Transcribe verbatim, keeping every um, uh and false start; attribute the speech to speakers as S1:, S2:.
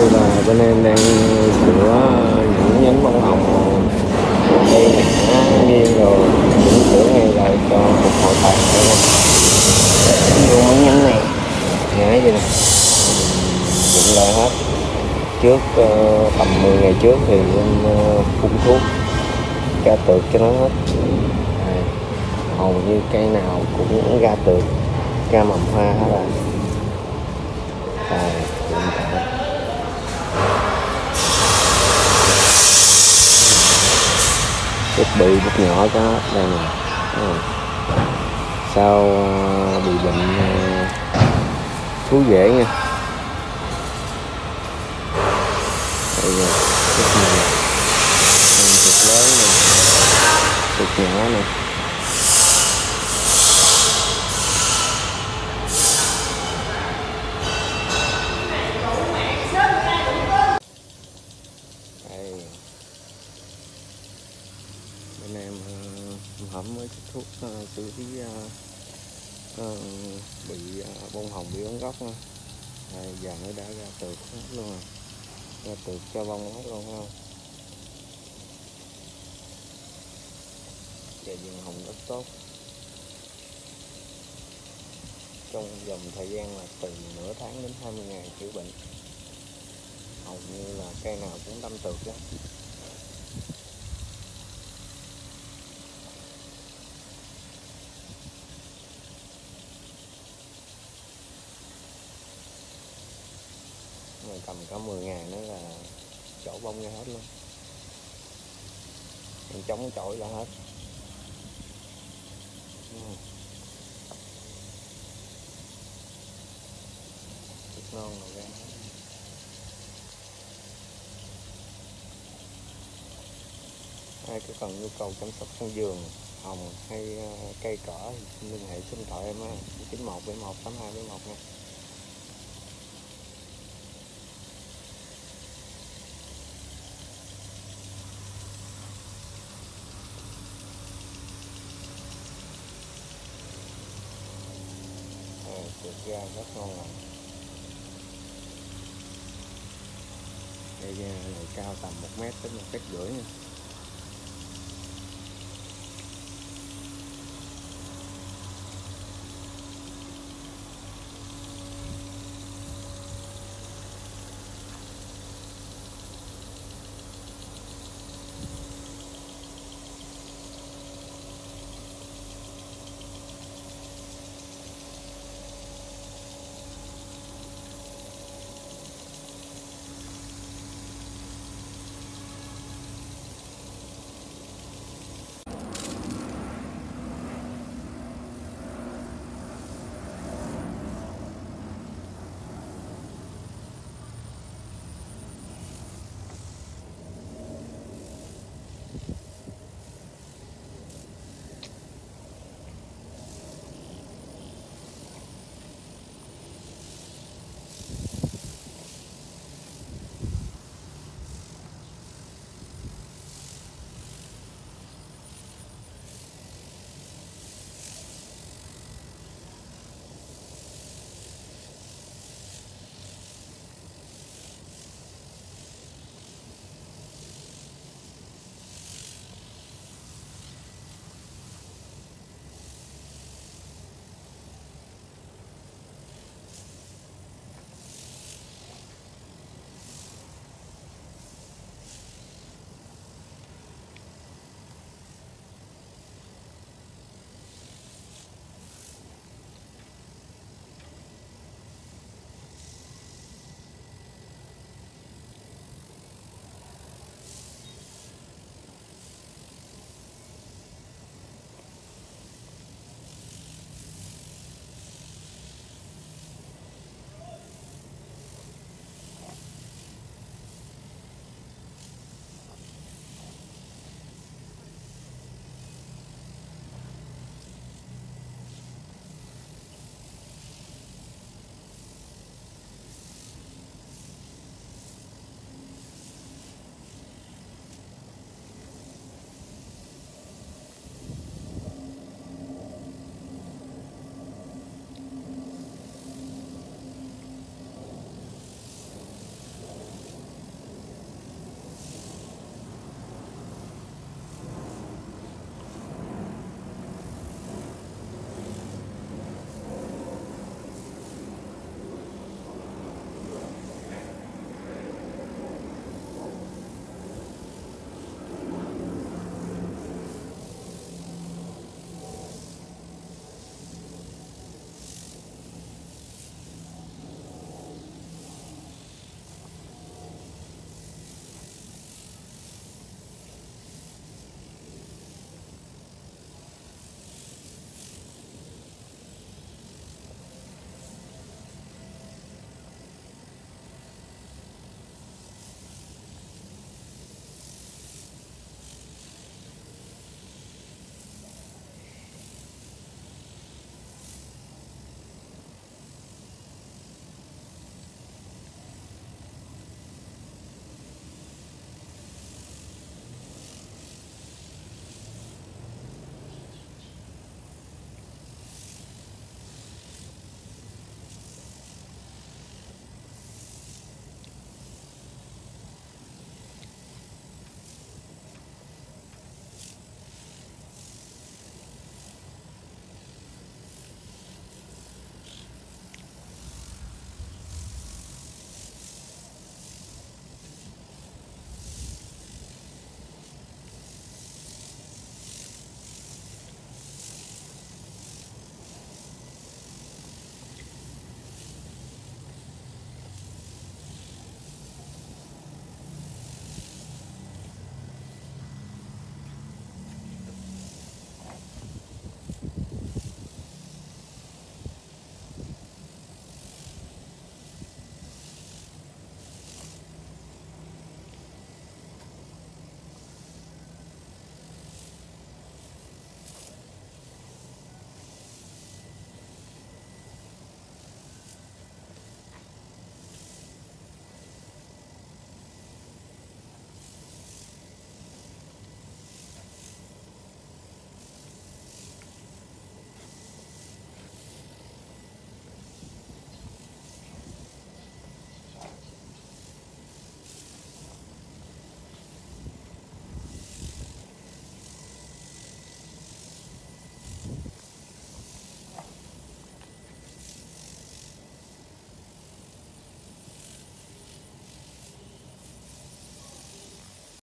S1: đây là bên em đang sửa những nhánh bông hồng đây ngã nghiêng rồi chỉnh sửa ngay lại cho phục hồi tàn đây nè. Vô mấy nhánh này ngã vậy nè, dựng lại hết. Trước uh, tầm mười ngày trước thì em uh, phun thuốc ra tược cho nó hết. À, hầu như cây nào cũng ra tược, ra mầm hoa hết rồi. À, bút bự bút nhỏ có hết đây nè. À, sau uh, bị bệnh uh, thú rễ nha. Đây nè, bút này, bút lớn nè, bút nhỏ nè. Bên em uh, hẩm với thuốc uh, xử lý uh, uh, bị uh, bông hồng bị ống gốc nha. Đây, giờ nó đã ra tược hết luôn rồi, ra tược cho bông hết luôn không. Và vườn hồng rất tốt, trong vòng thời gian là từ nửa tháng đến hai mươi ngày chữa bệnh, hầu như là cây nào cũng đâm tược đó. Mà tầm cả mười ngày nữa là chỗ bông ra hết luôn, mình chống chổi ra hết. Thịt non rồi ra hết. Ai có cần nhu cầu chăm sóc sân vườn hồng hay uh, cây cỏ thì liên hệ số điện thoại em á, chín một bảy một tám hai bảy một nha. Tược ra rất ngon lành. Đây này cao tầm một mét đến một mét rưỡi nha.